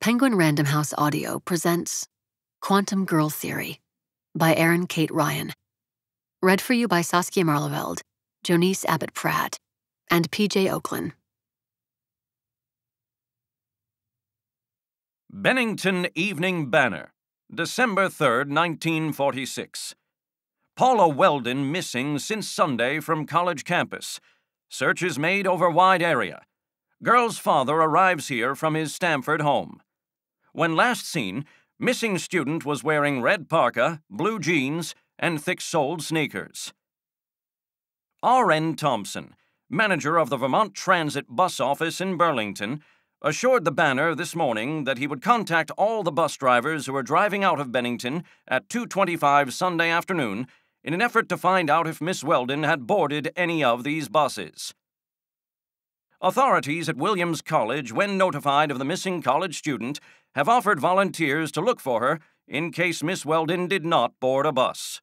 Penguin Random House Audio presents Quantum Girl Theory by Erin Kate Ryan. Read for you by Saskia Maarleveld, Joniece Abbott-Pratt, and PJ Ochlan. Bennington Evening Banner, December 3rd, 1946. Paula Weldon missing since Sunday from college campus. Search is made over wide area. Girl's father arrives here from his Stamford home. When last seen, missing student was wearing red parka, blue jeans, and thick-soled sneakers. R.N. Thompson, manager of the Vermont Transit bus office in Burlington, assured the Banner this morning that he would contact all the bus drivers who were driving out of Bennington at 2:25 Sunday afternoon in an effort to find out if Miss Weldon had boarded any of these buses. Authorities at Williams College, when notified of the missing college student, have offered volunteers to look for her in case Miss Weldon did not board a bus.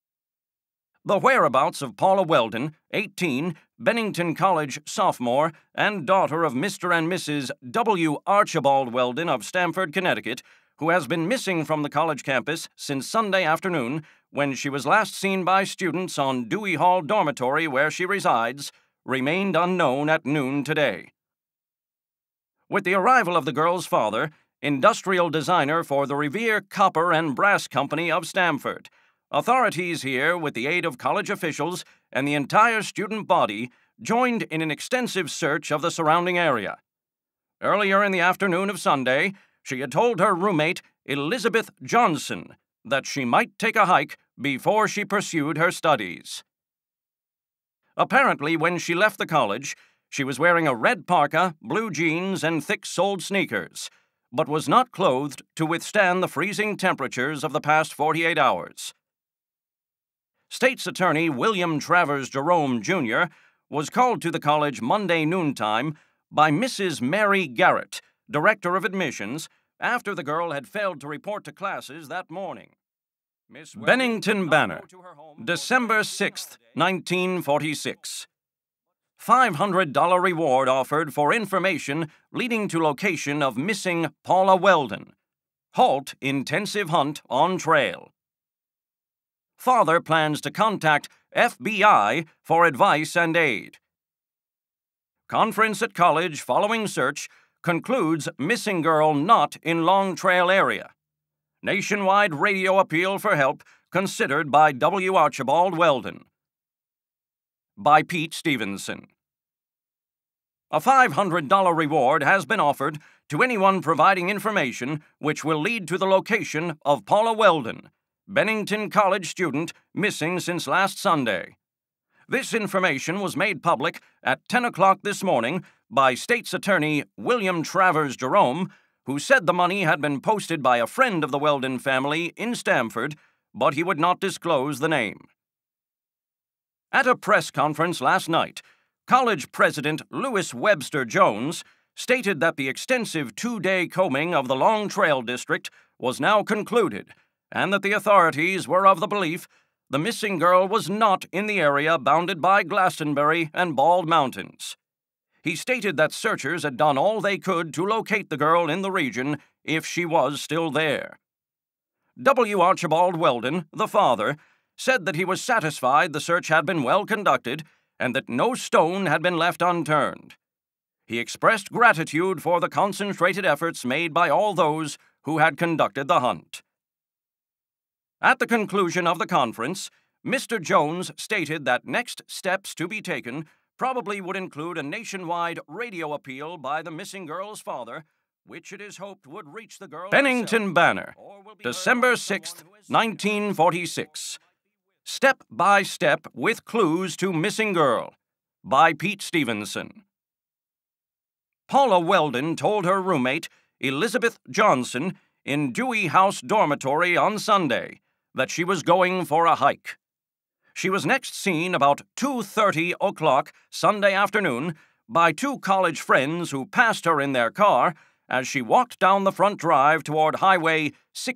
The whereabouts of Paula Weldon, 18, Bennington College sophomore, and daughter of Mr. and Mrs. W. Archibald Weldon of Stamford, Connecticut, who has been missing from the college campus since Sunday afternoon when she was last seen by students on Dewey Hall Dormitory where she resides, remained unknown at noon today. With the arrival of the girl's father, industrial designer for the Revere Copper and Brass Company of Stamford, authorities here, with the aid of college officials and the entire student body, joined in an extensive search of the surrounding area. Earlier in the afternoon of Sunday, she had told her roommate, Elizabeth Johnson, that she might take a hike before she pursued her studies. Apparently, when she left the college, she was wearing a red parka, blue jeans, and thick-soled sneakers, but was not clothed to withstand the freezing temperatures of the past 48 hours. State's Attorney William Travers Jerome, Jr. was called to the college Monday noontime by Mrs. Mary Garrett, Director of Admissions, after the girl had failed to report to classes that morning. Bennington Banner, December 6th, 1946. $500 reward offered for information leading to location of missing Paula Weldon. Halt intensive hunt on trail. Father plans to contact FBI for advice and aid. Conference at college following search concludes missing girl not in Long Trail area. Nationwide radio appeal for help considered by W. Archibald Weldon. By Pete Stevenson. A $500 reward has been offered to anyone providing information which will lead to the location of Paula Weldon, Bennington College student missing since last Sunday. This information was made public at 10 o'clock this morning by State's Attorney William Travers Jerome, who said the money had been posted by a friend of the Weldon family in Stamford, but he would not disclose the name. At a press conference last night, College President Lewis Webster Jones stated that the extensive two-day combing of the Long Trail District was now concluded, and that the authorities were of the belief the missing girl was not in the area bounded by Glastonbury and Bald Mountains. He stated that searchers had done all they could to locate the girl in the region if she was still there. W. Archibald Weldon, the father, said that he was satisfied the search had been well conducted and that no stone had been left unturned. He expressed gratitude for the concentrated efforts made by all those who had conducted the hunt. At the conclusion of the conference, Mr. Jones stated that next steps to be taken probably would include a nationwide radio appeal by the missing girl's father, which it is hoped would reach the girl. Bennington Banner, December 6th, 1946. Step by Step with Clues to Missing Girl, by Pete Stevenson. Paula Weldon told her roommate, Elizabeth Johnson, in Dewey House Dormitory on Sunday that she was going for a hike. She was next seen about 2:30 o'clock Sunday afternoon by two college friends who passed her in their car as she walked down the front drive toward Highway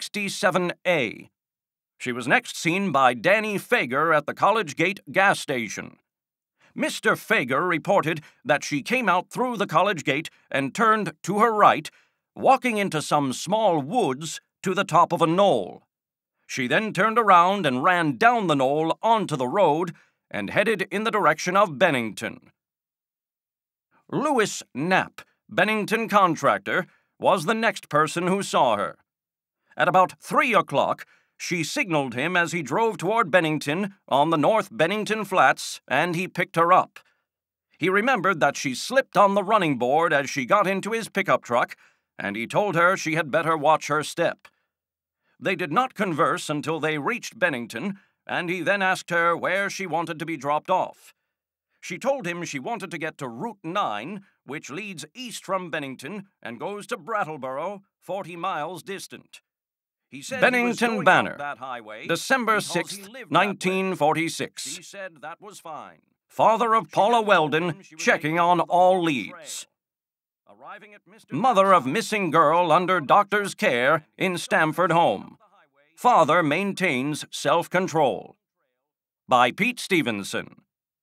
67A. She was next seen by Danny Fager at the College Gate gas station. Mr. Fager reported that she came out through the college gate and turned to her right walking into some small woods to the top of a knoll. She then turned around and ran down the knoll onto the road and headed in the direction of Bennington. Louis Knapp, Bennington contractor, was the next person who saw her. At about 3 o'clock, she signaled him as he drove toward Bennington on the North Bennington Flats, and he picked her up. He remembered that she slipped on the running board as she got into his pickup truck, and he told her she had better watch her step. They did not converse until they reached Bennington, and he then asked her where she wanted to be dropped off. She told him she wanted to get to Route 9, which leads east from Bennington and goes to Brattleboro, 40 miles distant. He said Bennington Banner, that highway December 6, 1946. She said that was fine. Father of Paula Weldon, checking on all leads. Mother of missing girl under doctor's care in Stamford home. Father maintains self-control. By Pete Stevenson.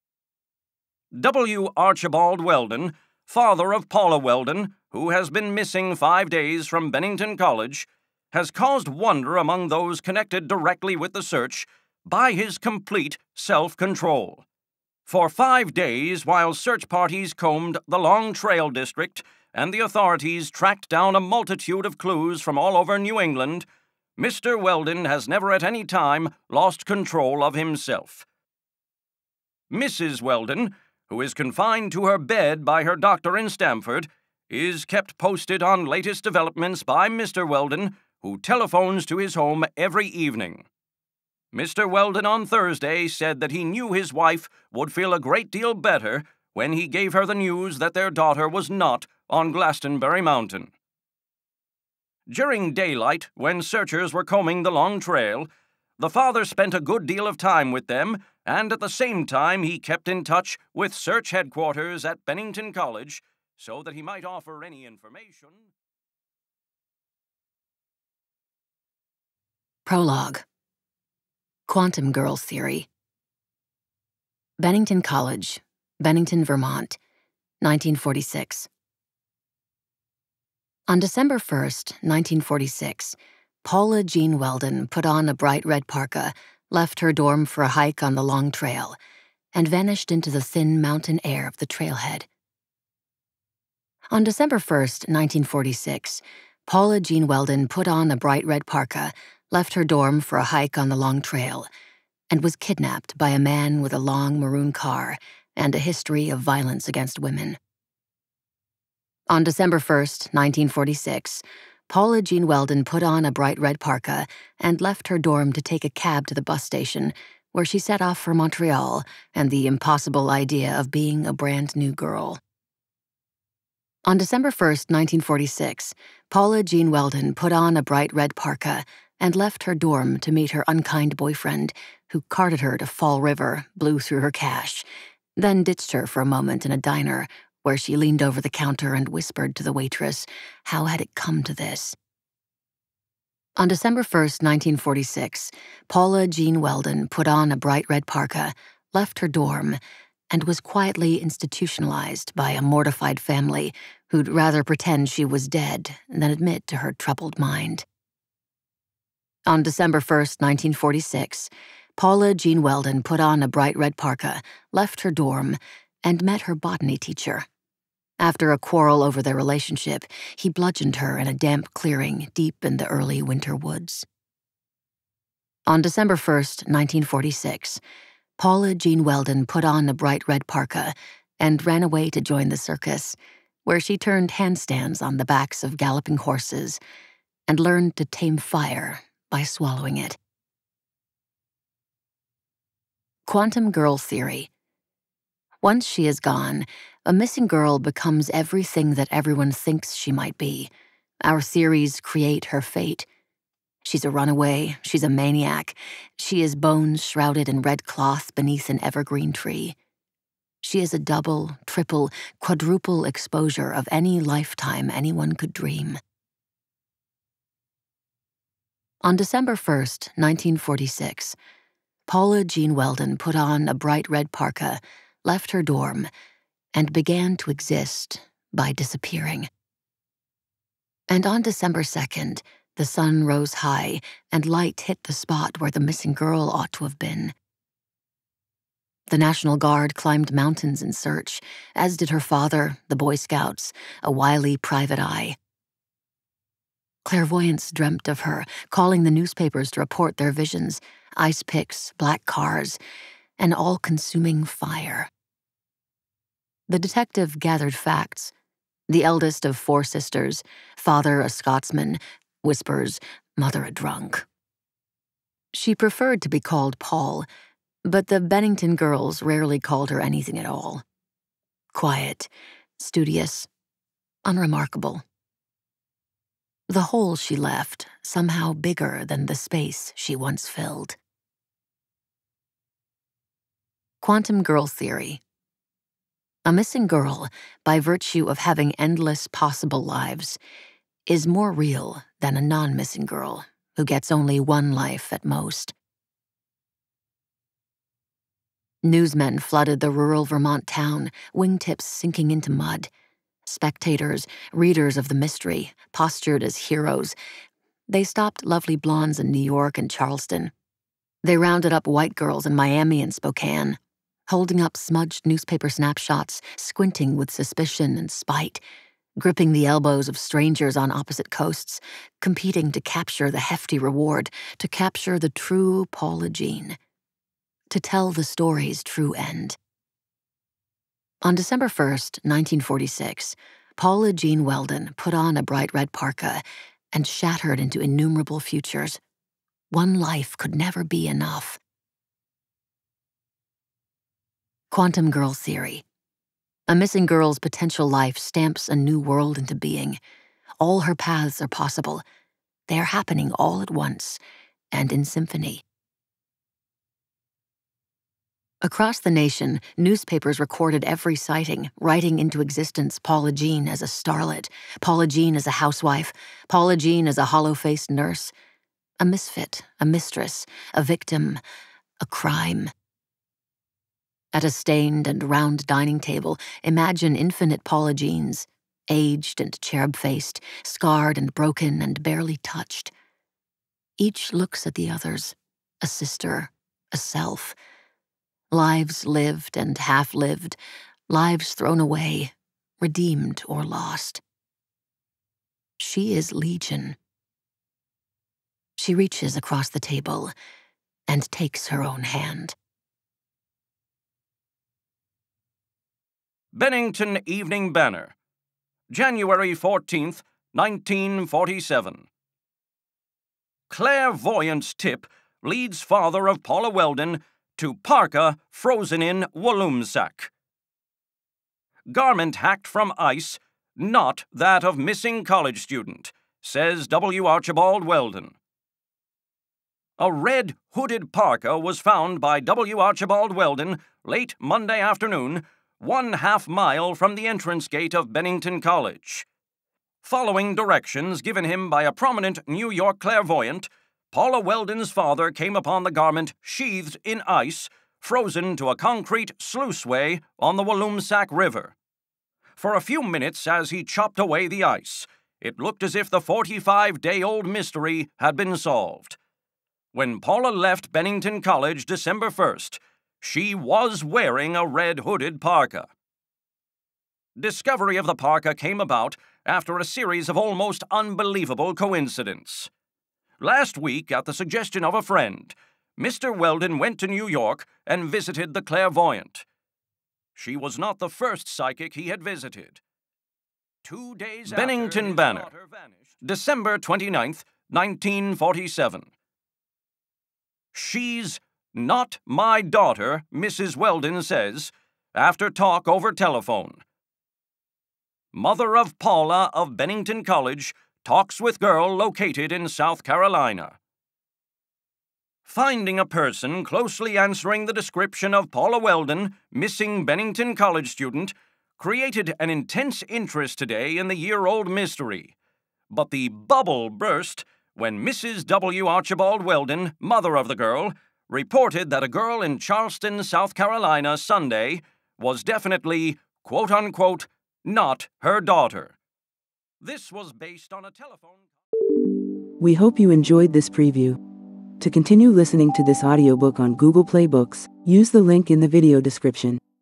W. Archibald Weldon, father of Paula Weldon, who has been missing 5 days from Bennington College, has caused wonder among those connected directly with the search by his complete self-control. For 5 days, while search parties combed the Long Trail district and the authorities tracked down a multitude of clues from all over New England, Mr. Weldon has never at any time lost control of himself. Mrs. Weldon, who is confined to her bed by her doctor in Stamford, is kept posted on latest developments by Mr. Weldon, who telephones to his home every evening. Mr. Weldon on Thursday said that he knew his wife would feel a great deal better when he gave her the news that their daughter was not on Glastonbury Mountain. During daylight, when searchers were combing the Long Trail, the father spent a good deal of time with them, and at the same time he kept in touch with search headquarters at Bennington College so that he might offer any information. Prologue. Quantum Girl Theory. Bennington College, Bennington, Vermont, 1946. On December 1st, 1946, Paula Jean Weldon put on a bright red parka, left her dorm for a hike on the Long Trail, and vanished into the thin mountain air of the trailhead. On December 1st, 1946, Paula Jean Weldon put on a bright red parka, left her dorm for a hike on the Long Trail, and was kidnapped by a man with a long maroon car and a history of violence against women. On December 1st, 1946, Paula Jean Weldon put on a bright red parka and left her dorm to take a cab to the bus station, where she set off for Montreal and the impossible idea of being a brand new girl. On December 1st, 1946, Paula Jean Weldon put on a bright red parka and left her dorm to meet her unkind boyfriend, who carted her to Fall River, blew through her cash, then ditched her for a moment in a diner where she leaned over the counter and whispered to the waitress, how had it come to this? On December 1st, 1946, Paula Jean Weldon put on a bright red parka, left her dorm, and was quietly institutionalized by a mortified family who'd rather pretend she was dead than admit to her troubled mind. On December 1st, 1946, Paula Jean Weldon put on a bright red parka, left her dorm, and met her botany teacher. After a quarrel over their relationship, he bludgeoned her in a damp clearing deep in the early winter woods. On December 1st, 1946, Paula Jean Weldon put on a bright red parka and ran away to join the circus, where she turned handstands on the backs of galloping horses and learned to tame fire by swallowing it. Quantum Girl Theory. Once she is gone, a missing girl becomes everything that everyone thinks she might be. Our theories create her fate. She's a runaway, she's a maniac, she is bones shrouded in red cloth beneath an evergreen tree. She is a double, triple, quadruple exposure of any lifetime anyone could dream. On December 1st, 1946, Paula Jean Weldon put on a bright red parka, left her dorm, and began to exist by disappearing. And on December 2nd, the sun rose high and light hit the spot where the missing girl ought to have been. The National Guard climbed mountains in search, as did her father, the Boy Scouts, a wily private eye. Clairvoyants dreamt of her, calling the newspapers to report their visions, ice picks, black cars, an all-consuming fire. The detective gathered facts. The eldest of 4 sisters, father a Scotsman, whispers, mother a drunk. She preferred to be called Paul, but the Bennington girls rarely called her anything at all. Quiet, studious, unremarkable. The hole she left somehow bigger than the space she once filled. Quantum Girl Theory. A missing girl, by virtue of having endless possible lives, is more real than a non-missing girl who gets only one life at most. Newsmen flooded the rural Vermont town, wingtips sinking into mud. Spectators, readers of the mystery, postured as heroes. They stopped lovely blondes in New York and Charleston. They rounded up white girls in Miami and Spokane, holding up smudged newspaper snapshots, squinting with suspicion and spite, gripping the elbows of strangers on opposite coasts, competing to capture the hefty reward, to capture the true Paula Jean, to tell the story's true end. On December 1st, 1946, Paula Jean Weldon put on a bright red parka and shattered into innumerable futures. One life could never be enough. Quantum Girl Theory. A missing girl's potential life stamps a new world into being. All her paths are possible. They are happening all at once and in symphony. Across the nation, newspapers recorded every sighting, writing into existence Paula Jean as a starlet, Paula Jean as a housewife, Paula Jean as a hollow-faced nurse, a misfit, a mistress, a victim, a crime. At a stained and round dining table, imagine infinite Paula Jeans, aged and cherub-faced, scarred and broken and barely touched. Each looks at the others, a sister, a self. Lives lived and half-lived, lives thrown away, redeemed or lost. She is Legion. She reaches across the table and takes her own hand. Bennington Evening Banner, January 14th, 1947. Clairvoyant's tip leads father of Paula Weldon to parka frozen in Walloomsack. Garment hacked from ice, not that of missing college student, says W. Archibald Weldon. A red hooded parka was found by W. Archibald Weldon late Monday afternoon, 1/2 mile from the entrance gate of Bennington College. Following directions given him by a prominent New York clairvoyant, Paula Weldon's father came upon the garment sheathed in ice, frozen to a concrete sluiceway on the Walloomsack River. For a few minutes as he chopped away the ice, it looked as if the 45-day-old mystery had been solved. When Paula left Bennington College December 1st, she was wearing a red hooded parka. Discovery of the parka came about after a series of almost unbelievable coincidences. Last week, at the suggestion of a friend, Mr. Weldon went to New York and visited the clairvoyant. She was not the first psychic he had visited. 2 days after, Bennington Banner, December 29th, 1947. She's not my daughter, Mrs. Weldon says, after talk over telephone. Mother of Paula of Bennington College talks with girl located in South Carolina. Finding a person closely answering the description of Paula Weldon, missing Bennington College student, created an intense interest today in the year-old mystery. But the bubble burst when Mrs. W. Archibald Weldon, mother of the girl, reported that a girl in Charleston, South Carolina, Sunday was definitely, quote-unquote, not her daughter. This was based on a telephone... We hope you enjoyed this preview. To continue listening to this audiobook on Google Play Books, use the link in the video description.